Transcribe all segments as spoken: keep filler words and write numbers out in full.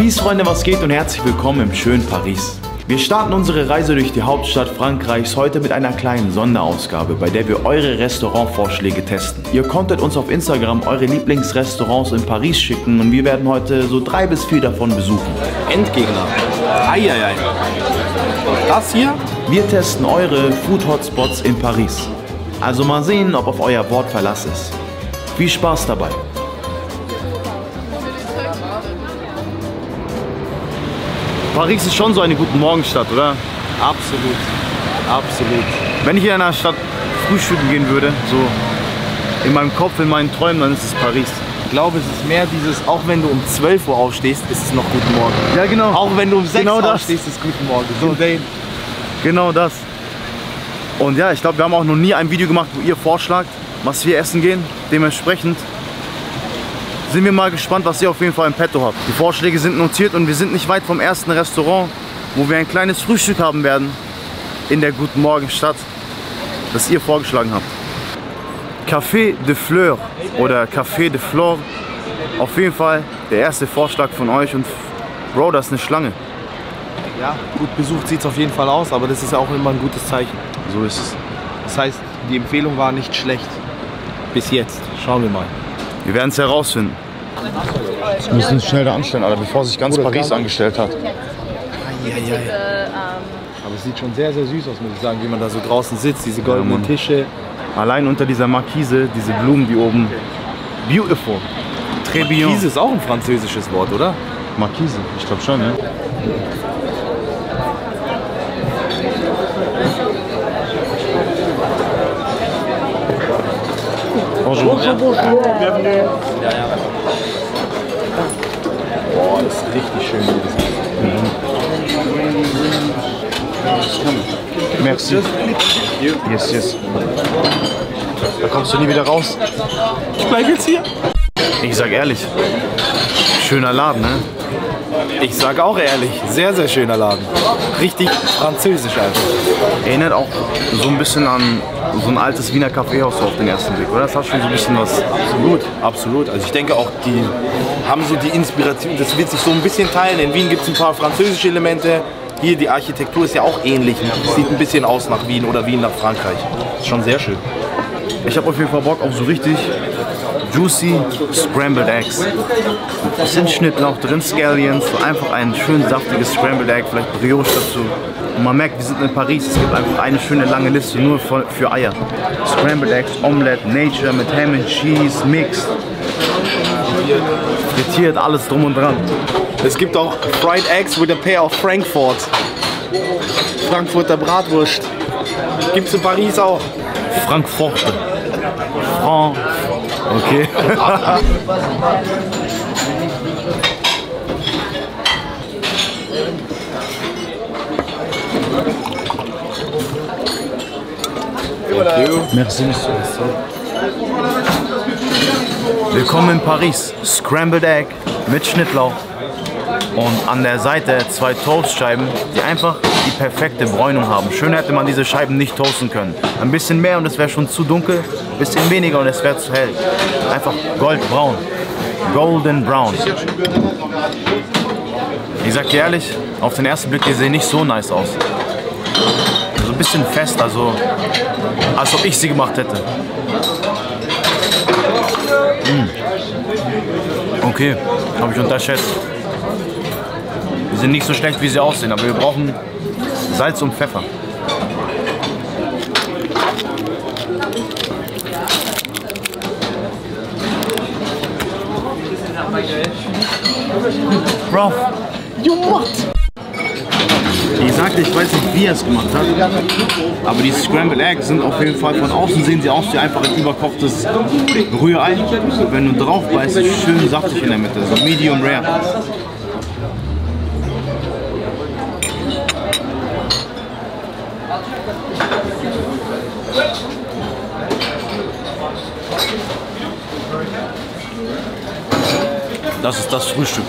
Peace Freunde, was geht und herzlich willkommen im schönen Paris. Wir starten unsere Reise durch die Hauptstadt Frankreichs heute mit einer kleinen Sonderausgabe, bei der wir eure Restaurantvorschläge testen. Ihr konntet uns auf Instagram eure Lieblingsrestaurants in Paris schicken und wir werden heute so drei bis vier davon besuchen. Endgegner. Eieiei. Das hier? Wir testen eure Food Hotspots in Paris. Also mal sehen, ob auf euer Wort Verlass ist. Viel Spaß dabei. Paris ist schon so eine gute Morgenstadt, oder? Absolut. Absolut. Wenn ich in einer Stadt frühstücken gehen würde, so in meinem Kopf, in meinen Träumen, dann ist es Paris. Ich glaube, es ist mehr dieses, auch wenn du um zwölf Uhr aufstehst, ist es noch Guten Morgen. Ja, genau. Auch wenn du um sechs genau Uhr aufstehst, ist es Guten Morgen. So. Genau das. Und ja, ich glaube, wir haben auch noch nie ein Video gemacht, wo ihr vorschlagt, was wir essen gehen. Dementsprechend sind wir mal gespannt, was ihr auf jeden Fall im Petto habt. Die Vorschläge sind notiert und wir sind nicht weit vom ersten Restaurant, wo wir ein kleines Frühstück haben werden in der Guten Morgen Stadt, das ihr vorgeschlagen habt. Café de Fleur oder Café de Flore. Auf jeden Fall der erste Vorschlag von euch und Bro, das ist eine Schlange. Ja, gut besucht sieht es auf jeden Fall aus, aber das ist auch immer ein gutes Zeichen. So ist es. Das heißt, die Empfehlung war nicht schlecht. Bis jetzt. Schauen wir mal. Wir werden es herausfinden. Wir müssen uns schnell da anstellen, Alter, bevor sich ganz Paris angestellt hat. Eieiei. Aber es sieht schon sehr, sehr süß aus, muss ich sagen, wie man da so draußen sitzt, diese goldenen Ja, Tische. Allein unter dieser Markise, diese Blumen, die oben. Beautiful. Très bien. Markise ist auch ein französisches Wort, oder? Markise, ich glaube schon, ne? Bonjour. Bonjour, bonjour. Bienvenue. Ja, ja. Boah, das ist richtig schön. Mhm. Merci. Yes, yes. Da kommst du nie wieder raus. Ich bleib jetzt hier. Ich sag ehrlich, schöner Laden, ne? Ich sag auch ehrlich, sehr, sehr schöner Laden. Richtig französisch einfach. Erinnert auch so ein bisschen an so ein altes Wiener Kaffeehaus auf den ersten Blick, oder? Das hat schon so ein bisschen was. Absolut, absolut. Also ich denke auch, die haben so die Inspiration, das wird sich so ein bisschen teilen. In Wien gibt es ein paar französische Elemente. Hier die Architektur ist ja auch ähnlich. Sieht ein bisschen aus nach Wien oder Wien nach Frankreich. Ist schon sehr schön. Ich habe auf jeden Fall Bock auf so richtig juicy Scrambled Eggs. Es sind Schnittlauch drin, Scallions, so einfach ein schön saftiges Scrambled Egg, vielleicht Brioche dazu. Und man merkt, wir sind in Paris, es gibt einfach eine schöne lange Liste nur für, für Eier. Scrambled Eggs, Omelette, Nature mit Ham and Cheese, Mix. Frittiert, alles drum und dran. Es gibt auch Fried Eggs with a pair of Frankfurt. Frankfurter Bratwurst. Gibt's in Paris auch. Frankfurt. Franc. Okay. Merci, Monsieur. Willkommen in Paris. Scrambled Egg mit Schnittlauch. Und an der Seite zwei Toastscheiben, die einfach die perfekte Bräunung haben. Schön hätte man diese Scheiben nicht toasten können. Ein bisschen mehr und es wäre schon zu dunkel, ein bisschen weniger und es wäre zu hell. Einfach goldbraun. Golden Brown. Ich sag dir ehrlich, auf den ersten Blick, die sehen nicht so nice aus. So ein bisschen fest, also als ob ich sie gemacht hätte. Mm. Okay, habe ich unterschätzt. Die sind nicht so schlecht, wie sie aussehen, aber wir brauchen Salz und Pfeffer. Bro, you what? Ich sagte, ich weiß nicht, wie er es gemacht hat, aber die Scrambled Eggs sind auf jeden Fall, von außen sehen sie aus wie einfach ein überkochtes Rührei. Wenn du drauf beißt, ist es schön saftig in der Mitte, so medium rare. Das ist das Frühstück.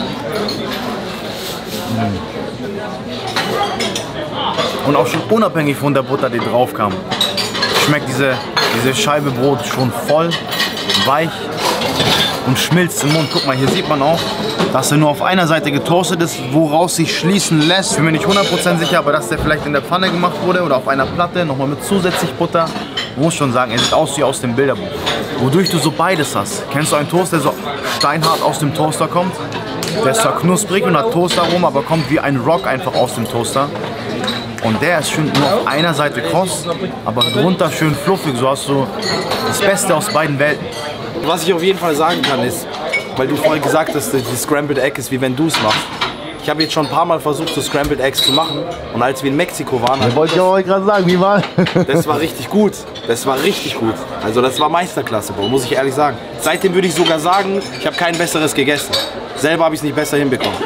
Und auch schon unabhängig von der Butter, die drauf kam, schmeckt diese, diese Scheibe Brot schon voll, weich und schmilzt im Mund. Guck mal, hier sieht man auch, dass er nur auf einer Seite getoastet ist, woraus sich schließen lässt. Ich bin mir nicht hundert Prozent sicher, aber dass der vielleicht in der Pfanne gemacht wurde oder auf einer Platte, nochmal mit zusätzlich Butter. Ich muss schon sagen, er sieht aus wie aus dem Bilderbuch. Wodurch du so beides hast. Kennst du einen Toast, der so steinhart aus dem Toaster kommt? Der ist zwar knusprig und hat Toasteraroma, aber kommt wie ein Rock einfach aus dem Toaster. Und der ist schön nur auf einer Seite kross, aber drunter schön fluffig. So hast du das Beste aus beiden Welten. Was ich auf jeden Fall sagen kann ist, weil du vorhin gesagt hast, die Scrambled Egg ist wie wenn du es machst. Ich habe jetzt schon ein paar Mal versucht, so Scrambled Eggs zu machen. Und als wir in Mexiko waren, das wollte ich auch gerade sagen, wie war? Das war richtig gut. Das war richtig gut. Also das war Meisterklasse, Bro, muss ich ehrlich sagen. Seitdem würde ich sogar sagen, ich habe kein besseres gegessen. Selber habe ich es nicht besser hinbekommen.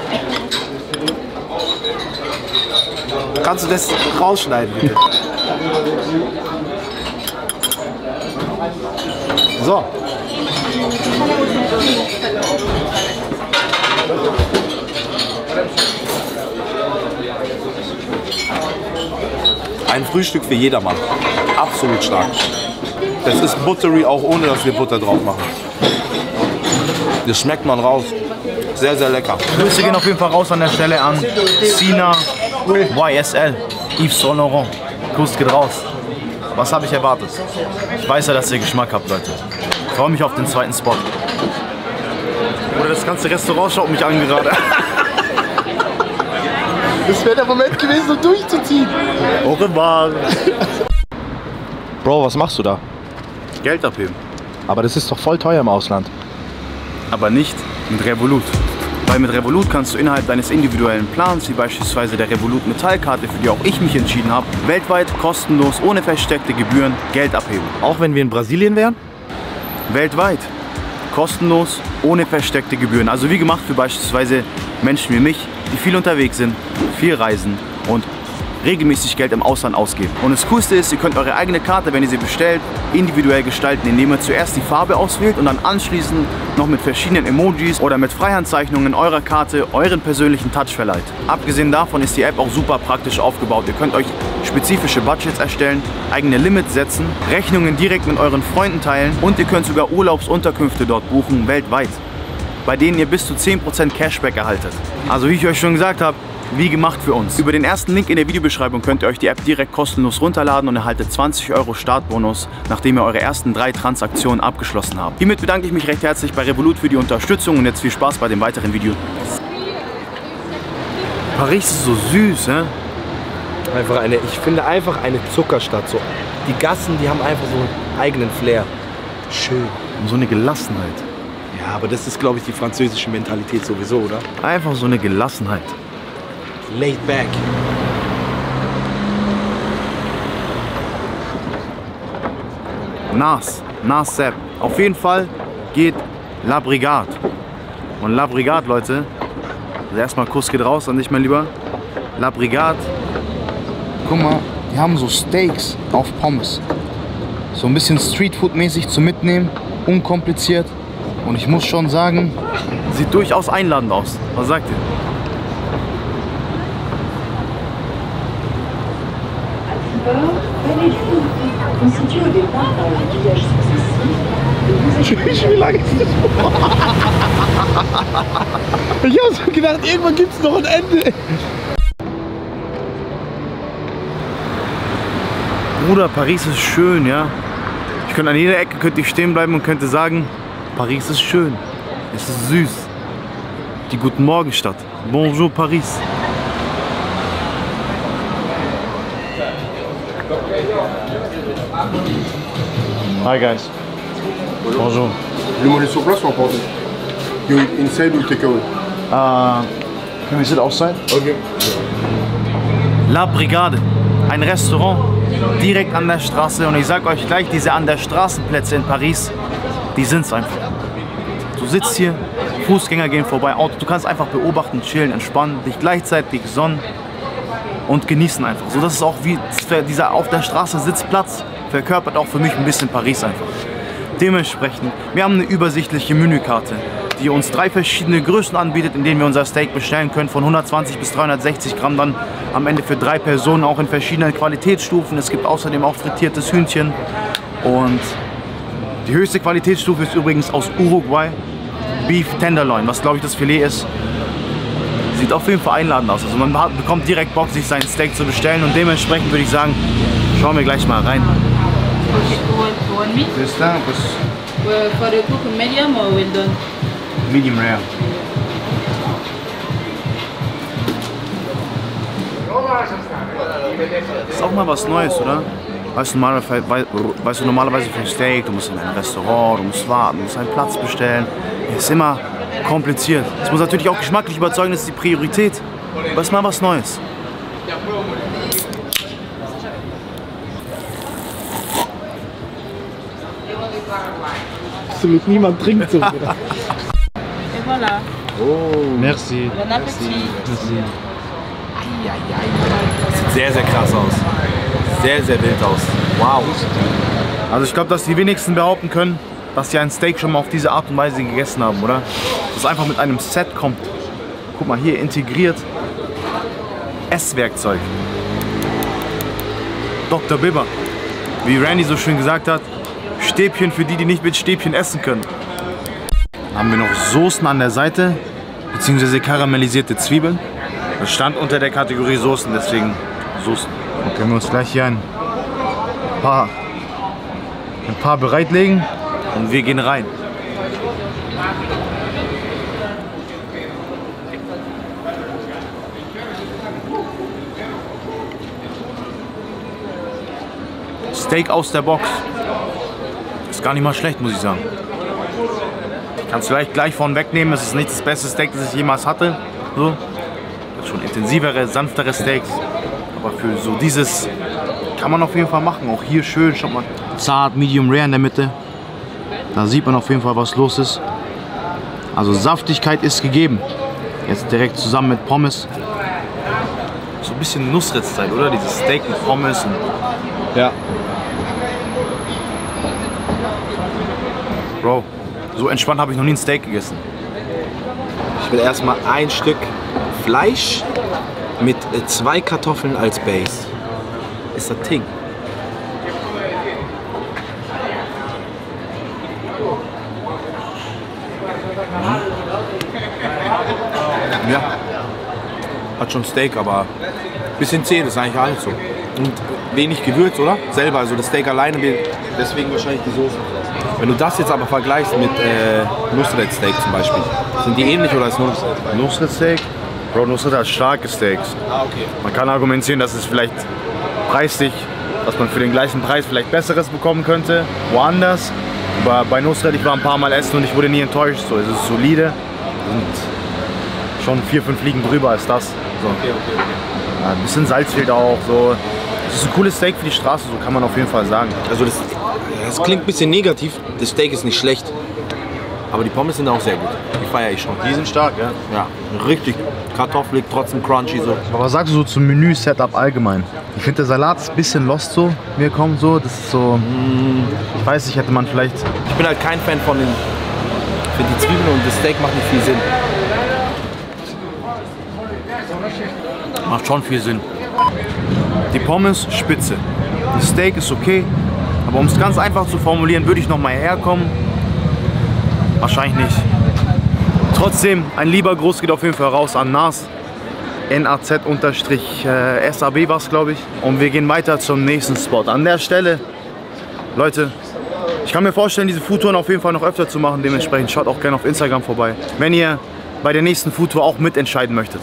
Kannst du das rausschneiden, bitte? So. Ein Frühstück für jedermann. Absolut stark. Das ist buttery, auch ohne dass wir Butter drauf machen. Das schmeckt man raus. Sehr, sehr lecker. Grüße gehen auf jeden Fall raus an der Stelle an Sina Y S L, Yves Saint Laurent. Kuss geht raus. Was habe ich erwartet? Ich weiß ja, dass ihr Geschmack habt, Leute. Ich freue mich auf den zweiten Spot. Oder das ganze Restaurant schaut mich an gerade. Das wäre der Moment gewesen, um durchzuziehen. Au revoir. Bro, was machst du da? Geld abheben. Aber das ist doch voll teuer im Ausland. Aber nicht mit Revolut. Weil mit Revolut kannst du innerhalb deines individuellen Plans, wie beispielsweise der Revolut Metallkarte, für die auch ich mich entschieden habe, weltweit kostenlos, ohne versteckte Gebühren Geld abheben. Auch wenn wir in Brasilien wären? Weltweit. Kostenlos, ohne versteckte Gebühren. Also wie gemacht für beispielsweise Menschen wie mich, die viel unterwegs sind, viel reisen und regelmäßig Geld im Ausland ausgeben. Und das Coolste ist, ihr könnt eure eigene Karte, wenn ihr sie bestellt, individuell gestalten, indem ihr zuerst die Farbe auswählt und dann anschließend noch mit verschiedenen Emojis oder mit Freihandzeichnungen eurer Karte euren persönlichen Touch verleiht. Abgesehen davon ist die App auch super praktisch aufgebaut. Ihr könnt euch spezifische Budgets erstellen, eigene Limits setzen, Rechnungen direkt mit euren Freunden teilen und ihr könnt sogar Urlaubsunterkünfte dort buchen, weltweit, bei denen ihr bis zu zehn Prozent Cashback erhaltet. Also wie ich euch schon gesagt habe, wie gemacht für uns. Über den ersten Link in der Videobeschreibung könnt ihr euch die App direkt kostenlos runterladen und erhaltet zwanzig Euro Startbonus, nachdem ihr eure ersten drei Transaktionen abgeschlossen habt. Hiermit bedanke ich mich recht herzlich bei Revolut für die Unterstützung und jetzt viel Spaß bei dem weiteren Video. Paris ist so süß, hä? Einfach eine, ich finde einfach eine Zuckerstadt. So. Die Gassen, die haben einfach so einen eigenen Flair. Schön. Und so eine Gelassenheit. Ja, aber das ist, glaube ich, die französische Mentalität sowieso, oder? Einfach so eine Gelassenheit. Laid back. Nas, Nas Sepp. Auf jeden Fall geht La Brigade. Und La Brigade, Leute, also erstmal Kuss geht raus an dich, mein Lieber. La Brigade. Guck mal, die haben so Steaks auf Pommes. So ein bisschen Streetfood-mäßig zum Mitnehmen, unkompliziert. Und ich muss schon sagen, sieht durchaus einladend aus. Was sagt ihr? Wie lange ist das? Ich hab so gedacht, irgendwann gibt es noch ein Ende. Bruder, Paris ist schön, ja. Ich könnte an jeder Ecke könnte ich stehen bleiben und könnte sagen, Paris ist schön. Es ist süß. Die Guten Morgen Stadt. Bonjour Paris. Hi guys. Bonjour. Le manger sur place ou emporter? You eat inside or take away? Uh, can we sit outside? Okay. La Brigade. Ein Restaurant direkt an der Straße. Und ich sag euch gleich, diese an der Straßenplätze in Paris, die sind's einfach. Du sitzt hier, Fußgänger gehen vorbei, Auto. Du kannst einfach beobachten, chillen, entspannen, dich gleichzeitig sonnen und genießen einfach. So, das ist auch wie dieser auf der Straße Sitzplatz, verkörpert auch für mich ein bisschen Paris einfach. Dementsprechend, wir haben eine übersichtliche Menükarte, die uns drei verschiedene Größen anbietet, in denen wir unser Steak bestellen können, von hundertzwanzig bis dreihundertsechzig Gramm, dann am Ende für drei Personen, auch in verschiedenen Qualitätsstufen. Es gibt außerdem auch frittiertes Hühnchen und die höchste Qualitätsstufe ist übrigens aus Uruguay. Beef Tenderloin, was glaube ich das Filet ist. Sieht auf jeden Fall einladend aus. Also man hat, bekommt direkt Bock, sich sein Steak zu bestellen und dementsprechend würde ich sagen, schauen wir gleich mal rein. One meat? Well, for the cook medium or well done? Medium rare. Ist auch mal was Neues, oder? Weißt du, normalerweise, weißt du, normalerweise für ein Steak, du musst in ein Restaurant, du musst warten, du musst einen Platz bestellen. Ist immer kompliziert. Es muss natürlich auch geschmacklich überzeugen, das ist die Priorität. Aber es ist mal was Neues. Absolut niemand trinkt so. Et voilà. Merci. Bon appétit. Sieht sehr, sehr krass aus. Sehr, sehr wild aus. Wow. Also ich glaube, dass die wenigsten behaupten können, dass sie ein Steak schon mal auf diese Art und Weise gegessen haben, oder? Dass es einfach mit einem Set kommt. Guck mal, hier integriert Esswerkzeug. Doktor Bibber. Wie Randy so schön gesagt hat, Stäbchen für die, die nicht mit Stäbchen essen können. Dann haben wir noch Soßen an der Seite, beziehungsweise karamellisierte Zwiebeln. Das stand unter der Kategorie Soßen, deswegen Soßen. Dann können wir uns gleich hier ein paar, ein paar bereitlegen und wir gehen rein. Steak aus der Box. Ist gar nicht mal schlecht, muss ich sagen. Ich kann es vielleicht gleich vorn wegnehmen. Es ist nicht das beste Steak, das ich jemals hatte. So. Das ist schon intensivere, sanftere Steaks. Aber für so dieses kann man auf jeden Fall machen. Auch hier schön, schaut mal. Zart, medium rare in der Mitte. Da sieht man auf jeden Fall, was los ist. Also Saftigkeit ist gegeben. Jetzt direkt zusammen mit Pommes. So ein bisschen Nusret-Style, oder? Dieses Steak mit Pommes. Und Ja. Bro, so entspannt habe ich noch nie ein Steak gegessen. Ich will erstmal ein Stück Fleisch mit äh, zwei Kartoffeln als Base. Ist das Ding. Ja, hat schon Steak, aber ein bisschen zäh, das ist eigentlich alles so. Und wenig Gewürz, oder? Selber, also das Steak alleine, deswegen wahrscheinlich die Soße. Wenn du das jetzt aber vergleichst mit äh, Nusret Steak zum Beispiel, sind die ähnlich oder ist Nusret? Nusret Steak? Bro, Nusret hat starke Steaks. Ah, okay. Man kann argumentieren, dass es vielleicht preislich, dass man für den gleichen Preis vielleicht Besseres bekommen könnte, woanders. Aber bei Nusret, ich war ein paar Mal essen und ich wurde nie enttäuscht. So, es ist solide und schon vier, fünf Fliegen drüber ist das. So. Okay, okay, okay. Ja, ein bisschen Salz fehlt auch. So. Das ist ein cooles Steak für die Straße, so kann man auf jeden Fall sagen. Also das, das klingt ein bisschen negativ, das Steak ist nicht schlecht, aber die Pommes sind auch sehr gut. Die feiere ich schon. Die sind stark, ja? Ja, richtig kartoffelig, trotzdem crunchy so. Aber was sagst du so zum Menü-Setup allgemein? Ich finde der Salat ist ein bisschen lost so, mir kommt so, das ist so, ich weiß nicht, hätte man vielleicht... Ich bin halt kein Fan von den, für die Zwiebeln und das Steak macht nicht viel Sinn. Macht schon viel Sinn. Die Pommes spitze, das Steak ist okay, aber um es ganz einfach zu formulieren, würde ich noch mal herkommen. Wahrscheinlich nicht. Trotzdem, ein lieber Gruß geht auf jeden Fall raus an Nas. N A Z S A B war es, glaube ich. Und wir gehen weiter zum nächsten Spot. An der Stelle, Leute, ich kann mir vorstellen, diese Foodtouren auf jeden Fall noch öfter zu machen. Dementsprechend schaut auch gerne auf Instagram vorbei, wenn ihr bei der nächsten Foodtour auch mitentscheiden möchtet.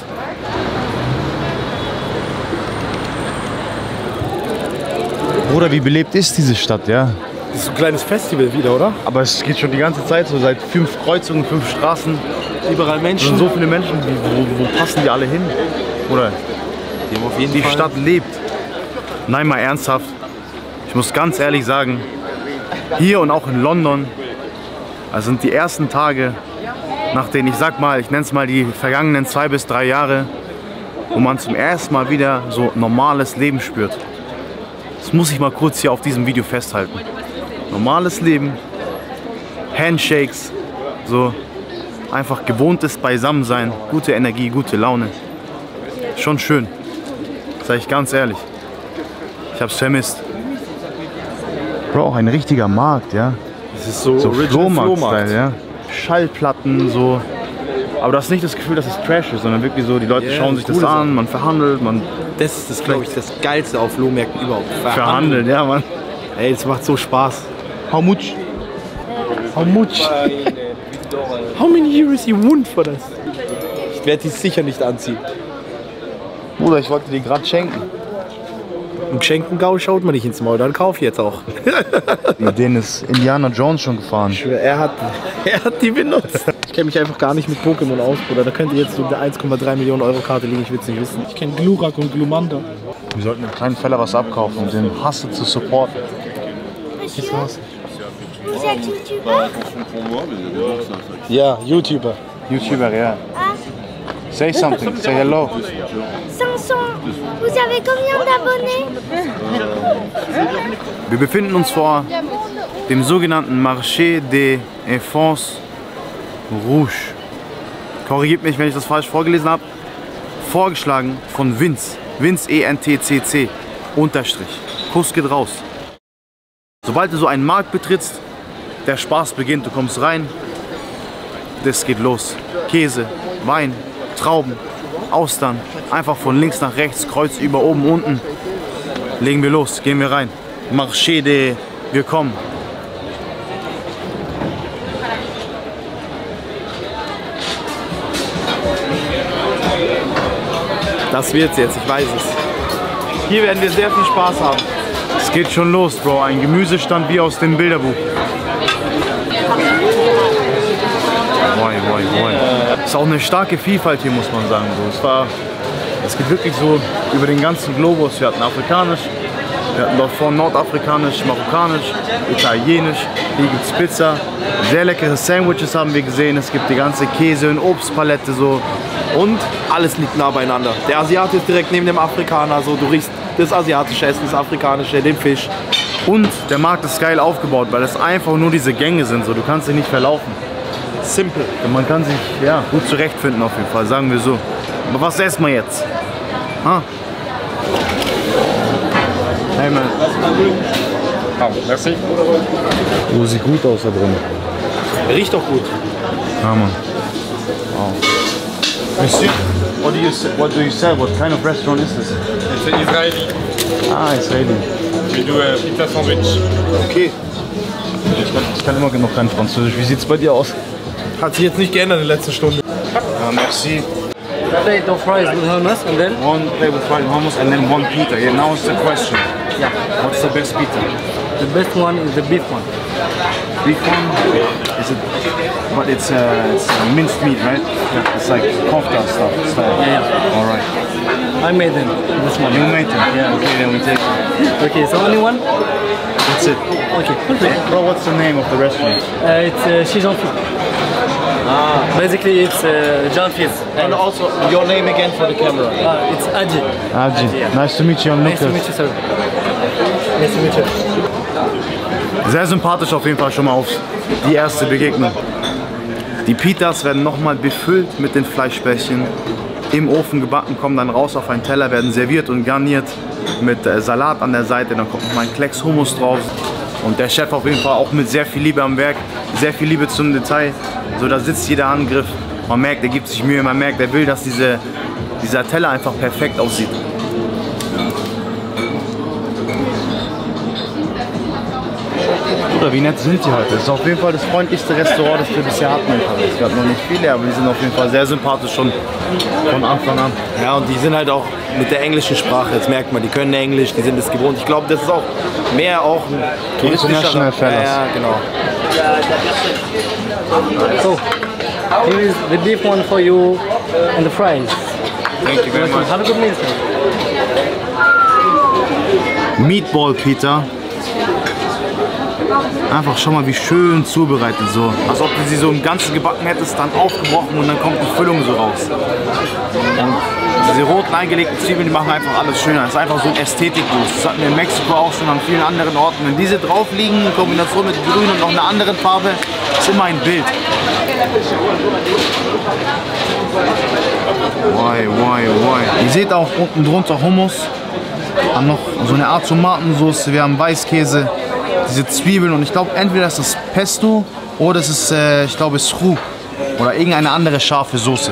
Bruder, wie belebt ist diese Stadt, ja? Das ist ein kleines Festival wieder, oder? Aber es geht schon die ganze Zeit so, seit fünf Kreuzungen, fünf Straßen. Überall Es Menschen. sind so viele Menschen, wie, wo, wo passen die alle hin? Oder Die haben auf jeden die Fall. Stadt lebt. Nein, mal ernsthaft. Ich muss ganz ehrlich sagen, hier und auch in London, also sind die ersten Tage, nach denen, ich sag mal, ich nenne es mal die vergangenen zwei bis drei Jahre, wo man zum ersten Mal wieder so normales Leben spürt. Das muss ich mal kurz hier auf diesem Video festhalten. Normales Leben, Handshakes, so einfach gewohntes Beisammensein, gute Energie, gute Laune. Schon schön, sag ich ganz ehrlich. Ich hab's vermisst. Bro, auch ein richtiger Markt, ja. Das ist so, So Original Flohmarkt-Style, ja. Schallplatten, so. Aber du hast nicht das Gefühl, dass es Trash ist, sondern wirklich so, die Leute Yeah, schauen sich das coole an, Sache. man verhandelt, man Das ist, das, glaube ich, das Geilste auf Flohmärkten überhaupt. verhandelt, ja, man. Ey, das macht so Spaß. How much? How much? How many euros you want for das? Ich werde die sicher nicht anziehen. Bruder, ich wollte die gerade schenken. Im Geschenkengau schaut man nicht ins Maul, dann kauf jetzt auch. Mit denen ist Indiana Jones schon gefahren. Er hat, er hat die benutzt. Ich kenne mich einfach gar nicht mit Pokémon aus, Bruder. Da könnte jetzt so eine eins Komma drei Millionen Euro Karte liegen, ich will es nicht wissen. Ich kenne Glurak und Glumanda. Wir sollten dem kleinen Feller was abkaufen, um den Hustle zu supporten. Monsieur, vous êtes youtubeur? Ja, YouTuber. YouTuber, ja. Say something, say hello. cinq cents. Vous avez combien d'abonnés? Wir befinden uns vor dem sogenannten Marché des Enfants Rouge. Korrigiert mich, wenn ich das falsch vorgelesen habe. Vorgeschlagen von Vince. Vince E N T C C. Unterstrich. Kuss geht raus. Sobald du so einen Markt betrittst, der Spaß beginnt. Du kommst rein, das geht los. Käse, Wein, Trauben, Austern. Einfach von links nach rechts, Kreuz über, oben, unten. Legen wir los, gehen wir rein. Marché des, wir kommen. Das wird's jetzt, ich weiß es. Hier werden wir sehr viel Spaß haben. Es geht schon los, Bro. Ein Gemüsestand wie aus dem Bilderbuch. Moi, moi, moi. Es ist auch eine starke Vielfalt hier, muss man sagen. So, es war, es geht wirklich so über den ganzen Globus. Wir hatten afrikanisch, wir hatten davor nordafrikanisch, marokkanisch, italienisch. Hier gibt es Pizza. Sehr leckere Sandwiches haben wir gesehen. Es gibt die ganze Käse- und Obstpalette so. Und alles liegt nah beieinander. Der Asiate ist direkt neben dem Afrikaner. So, du riechst das asiatische Essen, das afrikanische, den Fisch. Und der Markt ist geil aufgebaut, weil es einfach nur diese Gänge sind. So. Du kannst dich nicht verlaufen. Simple. Und man kann sich ja, gut zurechtfinden auf jeden Fall, sagen wir so. Aber was essen wir jetzt? Ha? Hey man. Oh, merci. Oh, sieht gut aus da drin. Riecht doch gut. Ja, Mann. Wow. Monsieur, what do you what do you sell? What kind of restaurant is this? It's an Israeli. Ah, Israeli. We do a pizza sandwich. Okay. Ich kann, ich kann immer noch kein Französisch. Wie sieht's bei dir aus? Hat sich jetzt nicht geändert in der letzten Stunde. Ah, merci. Plate of fries with hummus and then One plate with fried hummus and then one pita. Yeah, now it's the question. yeah. What's the best pita? The best one is the beef one. Beef one? Is it? But it's uh, it's uh, minced meat, right? Yeah. It's like kofta stuff. Style. Yeah, yeah. All right. I made them. This one. You made them? Yeah. Okay, then we take it. Okay, so only one. That's it. Okay, perfect. Bro, what's the name of the restaurant? Uh, it's uh, chez Jean Fils. Ah. Basically, it's uh, Jean Fils. And also, your name again for the camera. Uh, it's Adji. Aji. Nice to meet you. I'm Nice to Lucas. meet you, sir. Nice to meet you. Sehr sympathisch auf jeden Fall schon mal auf die erste Begegnung. Die Pitas werden nochmal befüllt mit den Fleischbällchen, im Ofen gebacken, kommen dann raus auf einen Teller, werden serviert und garniert mit äh, Salat an der Seite, dann kommt noch mal ein Klecks Hummus drauf. Und der Chef auf jeden Fall auch mit sehr viel Liebe am Werk, sehr viel Liebe zum Detail. So, da sitzt jeder Angriff, man merkt, er gibt sich Mühe, man merkt, er will, dass diese, dieser Teller einfach perfekt aussieht. Bruder, wie nett sind die heute? Das ist auf jeden Fall das freundlichste Restaurant, das wir bisher hatten in Paris. Es gab noch nicht viele, aber die sind auf jeden Fall sehr sympathisch schon von Anfang an. Ja, und die sind halt auch mit der englischen Sprache, jetzt merkt man, die können Englisch, die sind es gewohnt. Ich glaube, das ist auch mehr auch ein touristischer... International Fellas. Ja, genau. So, here is the beef one for you and the fries. Thank you very much. Have a good meal, sir. Meatball Pita. Einfach schon mal wie schön zubereitet so. Als ob du sie so im Ganzen gebacken hättest, dann aufgebrochen und dann kommt die Füllung so raus. Und diese roten eingelegten Zwiebeln, die machen einfach alles schöner. Das ist einfach so ein Ästhetikboost. Das hatten wir in Mexiko auch schon an vielen anderen Orten. Wenn diese drauf liegen in Kombination mit Grün und noch einer anderen Farbe, ist immer ein Bild. Woi, woi, woi. Ihr seht auch unten drunter Hummus. Haben noch so eine Art Tomatensauce. Wir haben Weißkäse. Diese Zwiebeln und ich glaube entweder ist das Pesto Oh, das ist, äh, ich glaube, Schu. Oder irgendeine andere scharfe Soße.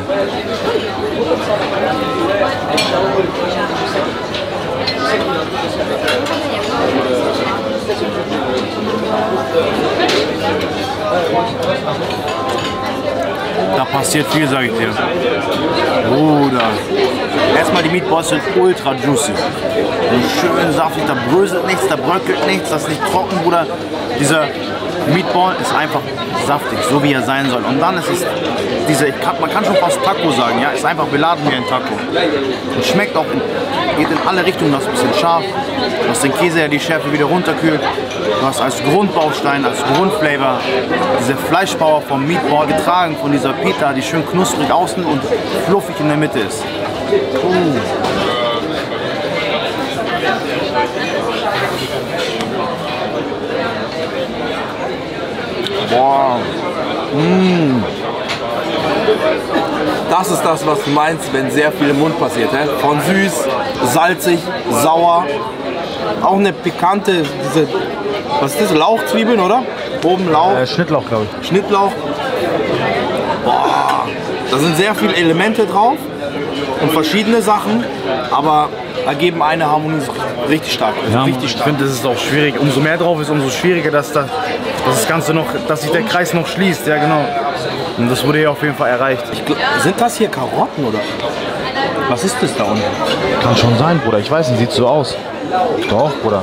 Da passiert viel, sag ich dir. Bruder. Erstmal die Meatballs sind ultra juicy. Schön saftig, da bröselt nichts, da bröckelt nichts, das ist nicht trocken, Bruder. Dieser Meatball ist einfach saftig, so wie er sein soll. Und dann ist es diese, man kann schon fast Taco sagen, ja, ist einfach beladen wie ein Taco. Und schmeckt auch, in, geht in alle Richtungen, das ist ein bisschen scharf. Du hast den Käse, der die Schärfe wieder runterkühlt. Du hast als Grundbaustein, als Grundflavor diese Fleischpower vom Meatball getragen von dieser Pita, die schön knusprig außen und fluffig in der Mitte ist. Uh. Boah. Mm. Das ist das, was du meinst, wenn sehr viel im Mund passiert. He? Von süß, salzig, sauer. Auch eine pikante, diese, was ist das, Lauchzwiebeln, oder? Oben Lauch. Äh, Schnittlauch, glaube ich. Schnittlauch. Boah. Da sind sehr viele Elemente drauf und verschiedene Sachen, aber ergeben eine Harmonie richtig stark. Also ja, richtig ich stark. finde, das ist auch schwierig. Umso mehr drauf ist, umso schwieriger, dass, das, dass das Ganze noch, dass sich der Kreis noch schließt. Ja, genau. Und das wurde hier auf jeden Fall erreicht. Ich glaub, sind das hier Karotten oder? Was ist das da unten? Kann schon sein, Bruder. Ich weiß nicht, sieht so aus. Doch, Bruder.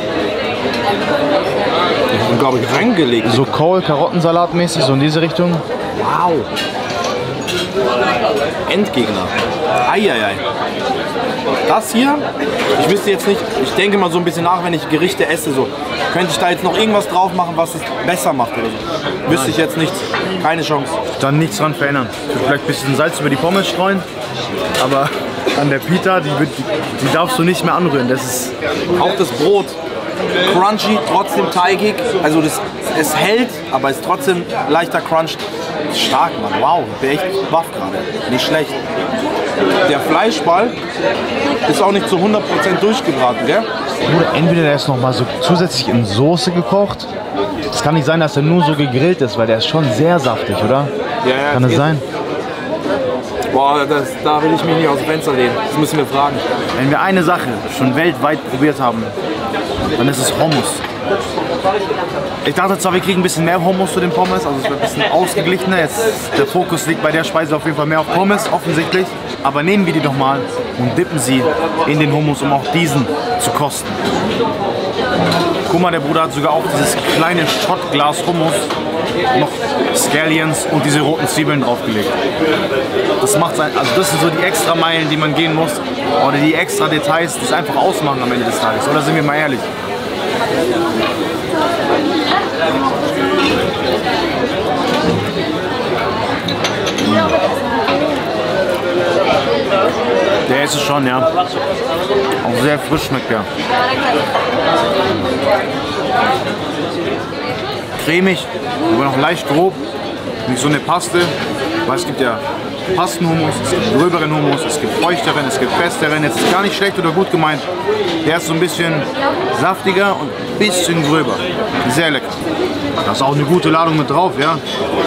Die sind, glaube ich, reingelegt. So Kohl-Karottensalat mäßig, so in diese Richtung. Wow. Endgegner. Eieiei. Das hier, ich wüsste jetzt nicht, ich denke mal so ein bisschen nach, wenn ich Gerichte esse, so. Könnte ich da jetzt noch irgendwas drauf machen, was es besser macht oder so? Wüsste ich jetzt nichts. Keine Chance. Dann nichts dran verändern. Vielleicht ein bisschen Salz über die Pommes streuen, aber an der Pita, die, wird, die, die darfst du nicht mehr anrühren. Das ist auch das Brot. Crunchy, trotzdem teigig. Also das, es hält, aber ist trotzdem leichter Crunch. Stark, Mann. Wow, ich bin echt baff gerade. Nicht schlecht. Der Fleischball ist auch nicht zu hundert Prozent durchgebraten, gell? Bruder, entweder der ist noch mal so zusätzlich in Soße gekocht. Es kann nicht sein, dass er nur so gegrillt ist, weil der ist schon sehr saftig, oder? Ja, ja. Kann das sein? Boah, das, da will ich mich nicht aus dem Fenster lehnen. Das müssen wir fragen. Wenn wir eine Sache schon weltweit probiert haben, dann ist es Hummus. Ich dachte zwar, wir kriegen ein bisschen mehr Hummus zu den Pommes, also es wird ein bisschen ausgeglichener. Jetzt, der Fokus liegt bei der Speise auf jeden Fall mehr auf Pommes, offensichtlich. Aber nehmen wir die doch mal und dippen sie in den Hummus, um auch diesen zu kosten. Guck mal, der Bruder hat sogar auch dieses kleine Schottglas Hummus, noch Scallions und diese roten Zwiebeln draufgelegt. Das macht sein, also das sind so die extra Meilen, die man gehen muss, oder die extra Details, die es einfach ausmachen am Ende des Tages. Oder sind wir mal ehrlich? Der ist es schon, ja. Auch sehr frisch schmeckt der. Cremig, aber noch leicht grob. Nicht so eine Paste, weil es gibt ja Pastenhummus, es gibt gröberen Hummus, es gibt feuchteren, es gibt festeren. Jetzt ist gar nicht schlecht oder gut gemeint. Der ist so ein bisschen saftiger und ein bisschen gröber. Sehr lecker. Da ist auch eine gute Ladung mit drauf, ja.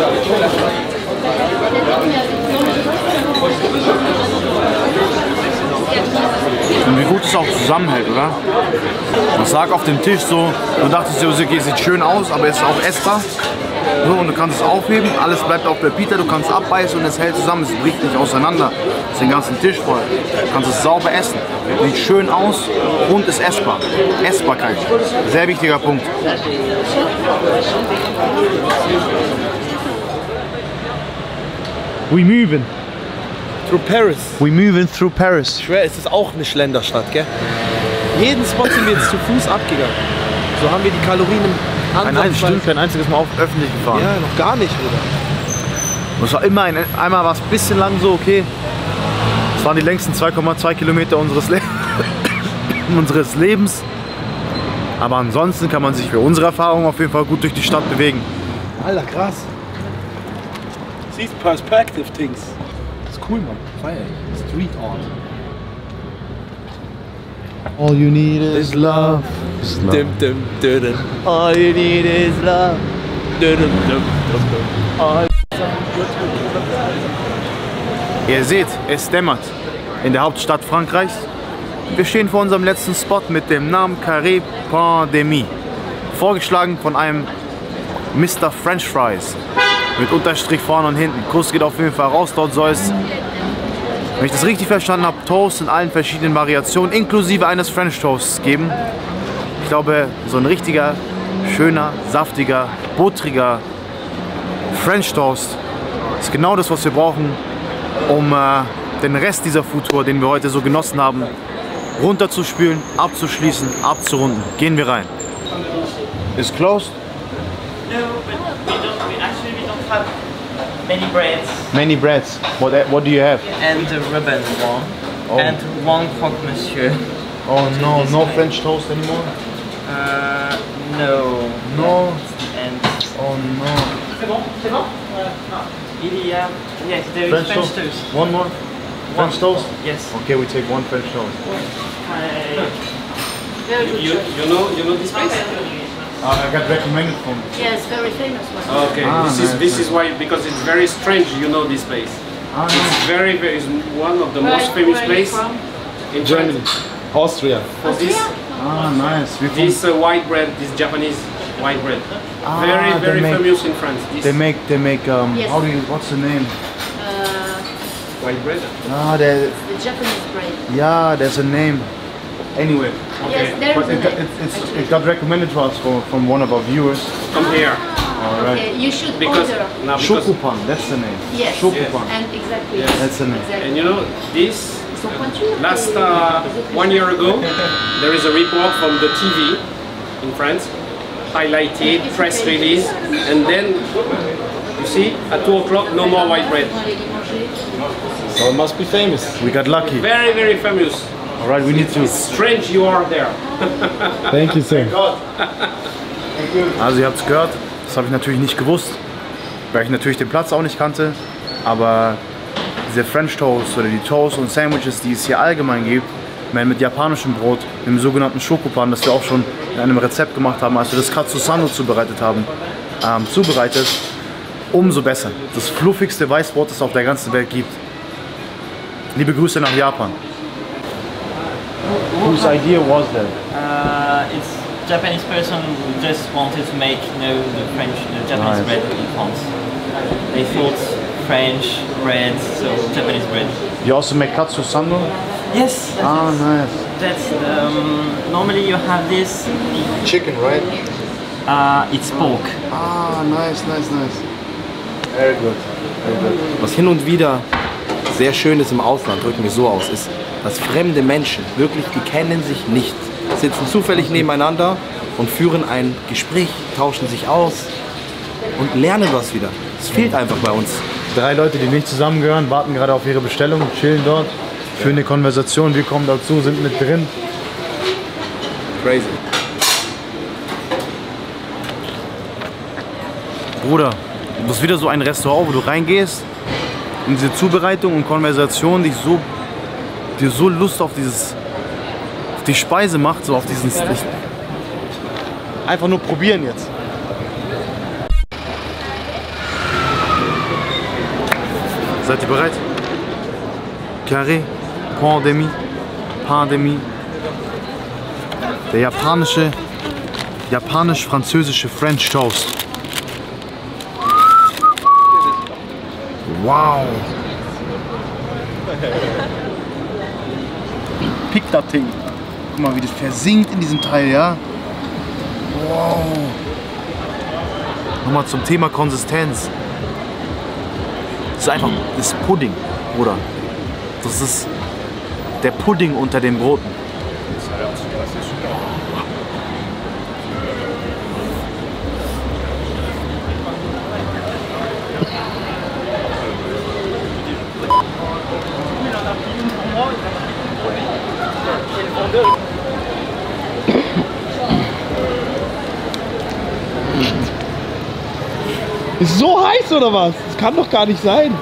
Und wie gut es auch zusammenhält, oder? Das lag auf dem Tisch so, du dachtest dir, okay, sieht schön aus, aber es ist auch essbar. So, und du kannst es aufheben, alles bleibt auf der Pita, du kannst abbeißen und es hält zusammen, es bricht nicht auseinander. Es ist den ganzen Tisch voll. Du kannst es sauber essen. Sieht schön aus und ist essbar. Essbarkeit. Sehr wichtiger Punkt. We moving. Through Paris. We moving through Paris. Ich schwör, es ist auch eine Schlenderstadt, gell? Jeden Spot sind wir jetzt zu Fuß abgegangen. So haben wir die Kalorien im Ein einziges, stimmt, kein einziges Mal auf öffentlich gefahren. Ja, noch gar nicht, oder? Das war immer ein, einmal war es ein bisschen lang so, okay. Das waren die längsten zwei Komma zwei Kilometer unseres, Le unseres Lebens. Aber ansonsten kann man sich für unsere Erfahrung auf jeden Fall gut durch die Stadt bewegen. Alter, krass. Siehst Perspective Things. Das ist cool, Mann. Feier ich. Street Art. All you need is love. Is love. Dim, dim, dim, dim. All you need is love. Ihr seht, es dämmert in der Hauptstadt Frankreichs. Wir stehen vor unserem letzten Spot mit dem Namen Carré Pandémie. Vorgeschlagen von einem Mister French Fries. Mit Unterstrich vorne und hinten. Kuss geht auf jeden Fall raus, dort soll es, wenn ich das richtig verstanden habe, Toast in allen verschiedenen Variationen, inklusive eines French Toasts geben. Ich glaube, so ein richtiger, schöner, saftiger, buttriger French Toast ist genau das, was wir brauchen, um äh, den Rest dieser Foodtour, den wir heute so genossen haben, runterzuspülen, abzuschließen, abzurunden. Gehen wir rein. Is closed? No, but we don't. We actually we don't have many breads. Many breads. What what do you have? And the ribbon one. Oh. And one croque monsieur. Oh no, no way. French toast anymore? Uh, no. No. And Oh no. c'est bon, c'est bon. Il y a, yes, there is French, French toast. toast. One more? French toast? Yes. Okay, we take one French toast. Very good. You, you know you know this place? Uh, I got recommended from. Yes, very famous one. Okay, Ah, this nice, is this nice. is why, because it's very strange. You know this place. Ah, It's very very it's one of the Where- most famous where are you place from? in Germany, France. Austria. For this Ah, nice. We from, this uh, white bread, this Japanese white bread, Ah, very they very make- famous in France. This they make they make um. Yes. How do you? What's the name? Uh, white bread. Ah, there. the Japanese bread. Yeah, there's a name. Anyway, Yes, there but is a it, got- name. it, it's, it got recommended to us from, from one of our viewers. Come here All right. Okay, you should because order. now because Shokupan, that's the name. Yes. Shokupan. And exactly. Yes. That's the name. Exactly. and you know this. Ils sont pointus, Last les- uh, les autres one year ago, there is a report from the T V in France, highlighted, press release, and then you see at two o'clock no more white bread. On allait les manger. So it must be famous. We got lucky. Very very famous. All right, we need to. Strange you are there. Thank you, sir. Also ihr habt es gehört, das habe ich natürlich nicht gewusst, weil ich natürlich den Platz auch nicht kannte, aber diese French Toast oder die Toast und Sandwiches, die es hier allgemein gibt, werden mit japanischem Brot, dem sogenannten Shokupan, das wir auch schon in einem Rezept gemacht haben, als wir das Katsusando zubereitet haben, ähm, zubereitet, umso besser. Das fluffigste Weißbrot, das es auf der ganzen Welt gibt. Liebe Grüße nach Japan. Whose idea was that? Uh, it's Japanese person who just wanted to make, you know, the French, the Japanese Nice. bread in France. They thought French bread, so Japanese bread. You also make Katsusando? Yes. That's, Ah, nice. that's um, normally you have this. Chicken, right? Uh, it's pork. Ah, nice, nice, nice. Very good. Very good. Was hin und wieder sehr schön ist im Ausland, drücken wir so aus, ist, dass fremde Menschen, wirklich, die kennen sich nicht, sitzen zufällig nebeneinander und führen ein Gespräch, tauschen sich aus und lernen was wieder. Das fehlt einfach bei uns. Drei Leute, die nicht zusammengehören, warten gerade auf ihre Bestellung, chillen dort, führen eine Konversation, wir kommen dazu, sind mit drin. Crazy. Bruder, das ist wieder so ein Restaurant, wo du reingehst und diese Zubereitung und Konversation dich so, dir so Lust auf dieses, auf die Speise macht, so auf diesen, ich, einfach nur probieren jetzt. Seid ihr bereit? Carré, Pandémie, Pandémie. Der japanische, japanisch-französische French Toast. Wow! Pick das Ding. Guck mal, wie das versinkt in diesem Teil, ja? Wow! Nochmal zum Thema Konsistenz. Das ist einfach, das ist Pudding, Bruder. Das ist der Pudding unter den Broten. Ist so heiß oder was? Das kann doch gar nicht sein.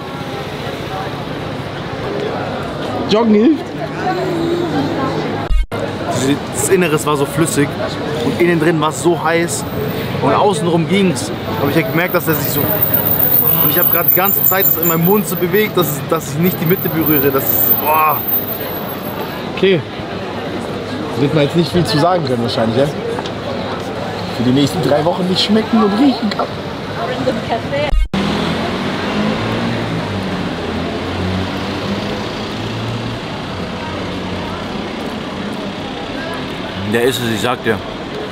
Joggen hilft. Das Innere war so flüssig und innen drin war es so heiß und außenrum ging es. Aber ich habe gemerkt, dass er sich so... Und ich habe gerade die ganze Zeit das in meinem Mund so bewegt, dass, dass ich nicht die Mitte berühre. Das ist... Boah. Okay. Da wird man jetzt nicht viel zu sagen können wahrscheinlich, ja? Für die nächsten drei Wochen nicht schmecken und riechen kann. Der ist es, ich sag dir.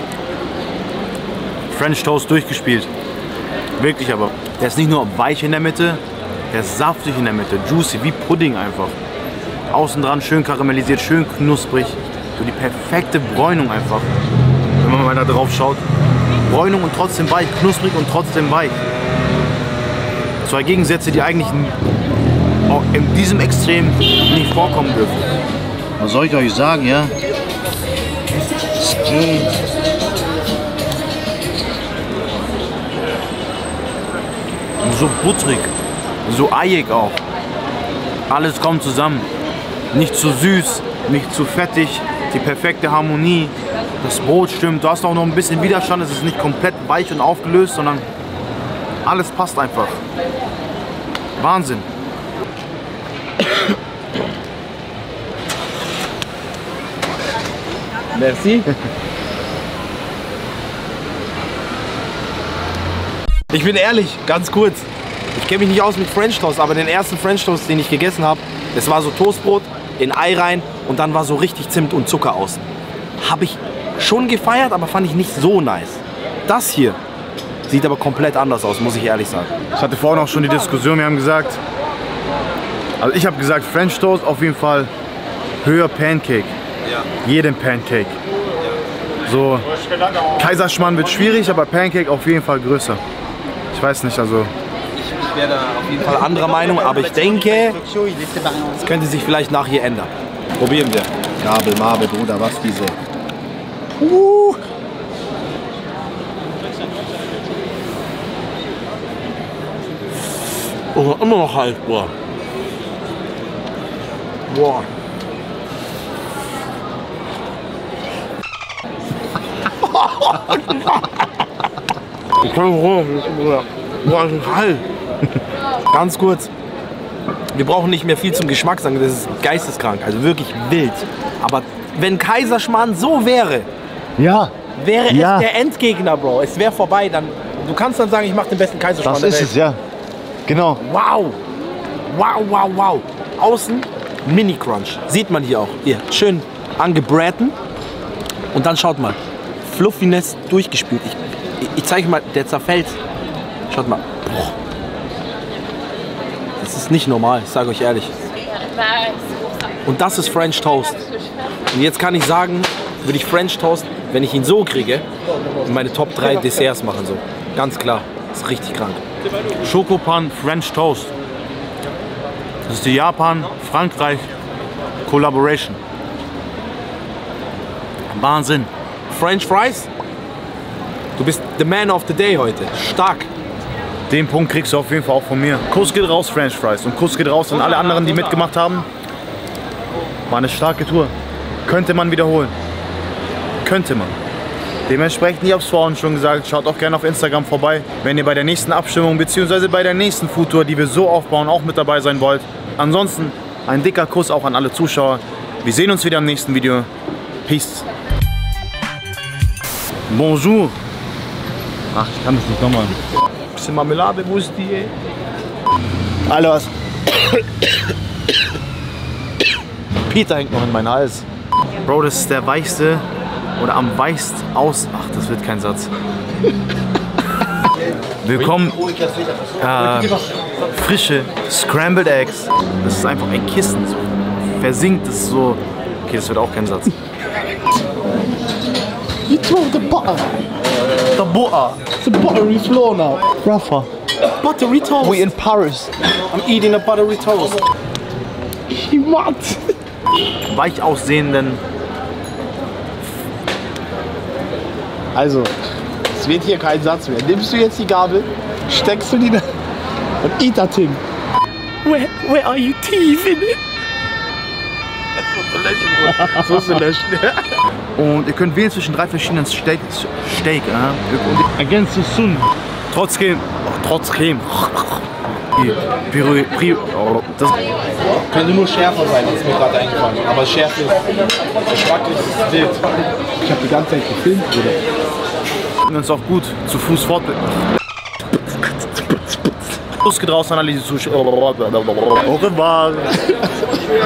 French Toast durchgespielt. Wirklich aber. Der ist nicht nur weich in der Mitte, der ist saftig in der Mitte. Juicy, wie Pudding einfach. Außen dran schön karamellisiert, schön knusprig. So die perfekte Bräunung einfach. Wenn man mal da drauf schaut. Bräunung und trotzdem weich, knusprig und trotzdem weich. Zwei Gegensätze, die eigentlich auch in diesem Extrem nicht vorkommen dürfen. Was soll ich euch sagen, ja? Es geht. So butterig, so eiig auch. Alles kommt zusammen. Nicht zu süß, nicht zu fettig, die perfekte Harmonie. Das Brot stimmt, du hast auch noch ein bisschen Widerstand, es ist nicht komplett weich und aufgelöst, sondern alles passt einfach. Wahnsinn. Merci. Ich bin ehrlich, ganz kurz. Ich kenne mich nicht aus mit French Toast, aber den ersten French Toast, den ich gegessen habe, das war so Toastbrot in Ei rein und dann war so richtig Zimt und Zucker außen. Habe ich schon gefeiert, aber fand ich nicht so nice. Das hier sieht aber komplett anders aus, muss ich ehrlich sagen. Ich hatte vorhin auch schon die Diskussion, wir haben gesagt, also ich habe gesagt, French Toast auf jeden Fall höher Pancake. Ja. Jeden Pancake. So, Kaiserschmarrn wird schwierig, aber Pancake auf jeden Fall größer. Ich weiß nicht, also... Ich wäre da auf jeden Fall anderer Meinung, aber ich denke, es könnte sich vielleicht nach hier ändern. Probieren wir. Gabel, Marbe, Bruder, was diese. Uh. Oh, immer noch haltbar. Boah. Ich kann Boah, das ist kalt. Ganz kurz. Wir brauchen nicht mehr viel zum Geschmack sagen, das ist geisteskrank, also wirklich wild. Aber wenn Kaiserschmarrn so wäre, ja. wäre ja. es der Endgegner, Bro. Es wäre vorbei, dann. Du kannst dann sagen, ich mache den besten Kaiserschmarrn Das der ist Welt. es, ja. Genau. Wow. Wow, wow, wow. Außen Mini Crunch. Sieht man hier auch. Hier, schön angebraten. Und dann schaut mal. Fluffiness durchgespült. Ich, ich, ich zeige mal, der zerfällt. Schaut mal. Boah. Das ist nicht normal, ich sage euch ehrlich. Und das ist French Toast. Und jetzt kann ich sagen, würde ich French Toast, wenn ich ihn so kriege, in meine Top drei Desserts machen. So. Ganz klar. Das ist richtig krank. Schokopan French Toast. Das ist die Japan-Frankreich Collaboration. Wahnsinn. French Fries? Du bist the man of the day heute. Stark. Den Punkt kriegst du auf jeden Fall auch von mir. Kuss geht raus, French Fries. Und Kuss geht raus an alle anderen, die mitgemacht haben. War eine starke Tour. Könnte man wiederholen. Könnte man. Dementsprechend, ich habe es vorhin schon gesagt, schaut auch gerne auf Instagram vorbei, wenn ihr bei der nächsten Abstimmung bzw. bei der nächsten Foodtour, die wir so aufbauen, auch mit dabei sein wollt. Ansonsten ein dicker Kuss auch an alle Zuschauer. Wir sehen uns wieder im nächsten Video. Peace. Bonjour. Ach, ich kann das nicht nochmal. Bisschen Marmelade, wo ist die, ey? Alter, was? Peter hängt noch in meinen Hals. Bro, das ist der weichste oder am weichst aus... Ach, das wird kein Satz. Willkommen. Äh, frische Scrambled Eggs. Das ist einfach ein Kissen. So versinkt es so... Okay, das wird auch kein Satz. You throw the butter. The butter. It's a buttery floor now. Rafa. Buttery Toast. We in Paris. I'm eating a buttery toast. What? Weich aussehenden... Also, es wird hier kein Satz mehr. Nimmst du jetzt die Gabel, steckst du die da und eat that thing. Where, where are you teething it? Das musst du löschen. Und ihr könnt wählen zwischen drei verschiedenen Steak. Steak äh? Against the Sun. Trotzdem. Trotzdem. Pri, Pri, oh, das Könnte nur schärfer sein, ist mir gerade eingefallen. Aber Schärfe ist geschmacklich ist wild. Ich habe die ganze Zeit gefilmt, Bruder. ist auch gut zu Fuß fortbilden. Los geht raus an alle, die zuschauen. Au revoir.